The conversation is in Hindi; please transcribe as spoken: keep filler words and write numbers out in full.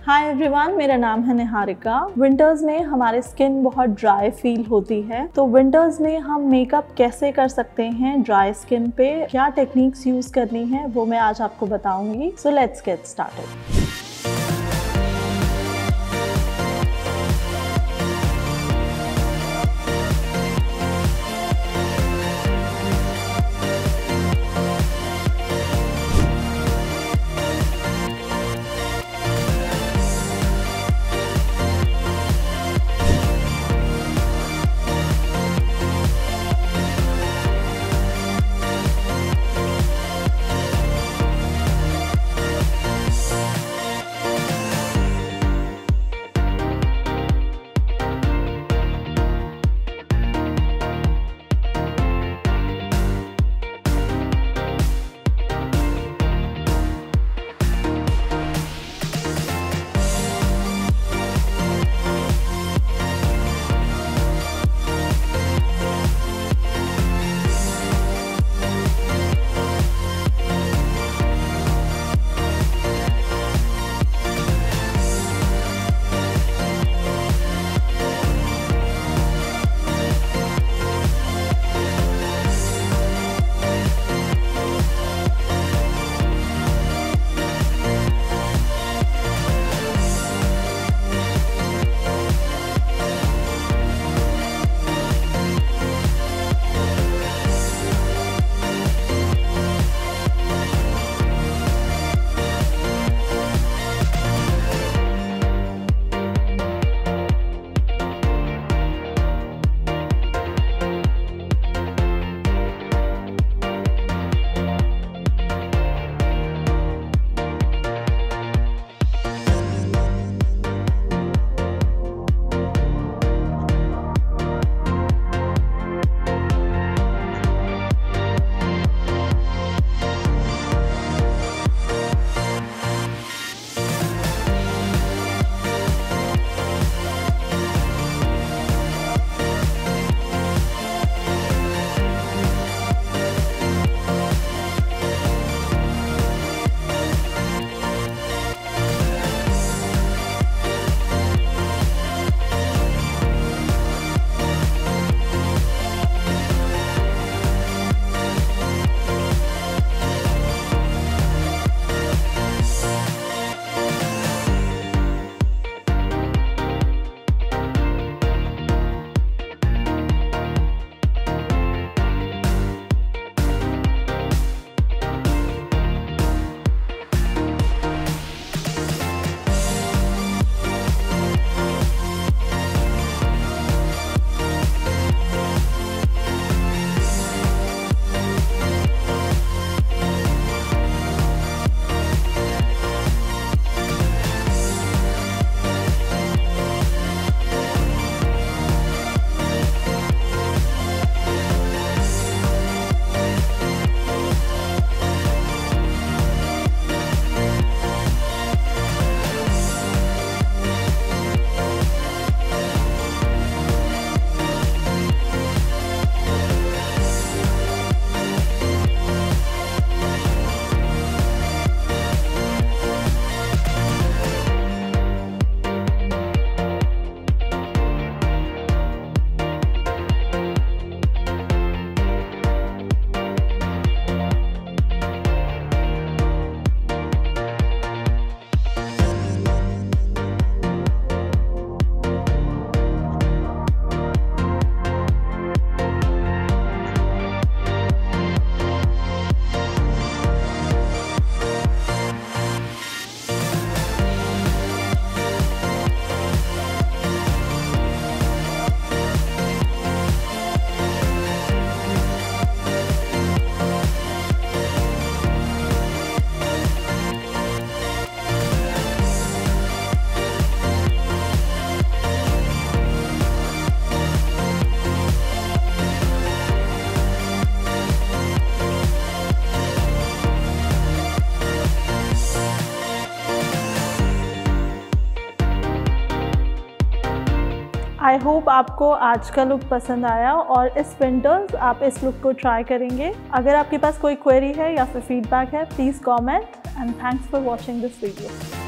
हाय एवरीवन, मेरा नाम है निहारिका। विंटर्स में हमारे स्किन बहुत ड्राई फील होती है, तो विंटर्स में हम मेकअप कैसे कर सकते हैं ड्राई स्किन पे, क्या टेक्निक्स यूज करनी है वो मैं आज आपको बताऊंगी। So let's get started. I hope आपको आज का लुक पसंद आया और इस विंटर्स आप इस लुक को ट्राई करेंगे। अगर आपके पास कोई क्वेरी है या फिर फीडबैक है, please comment and thanks for watching this video.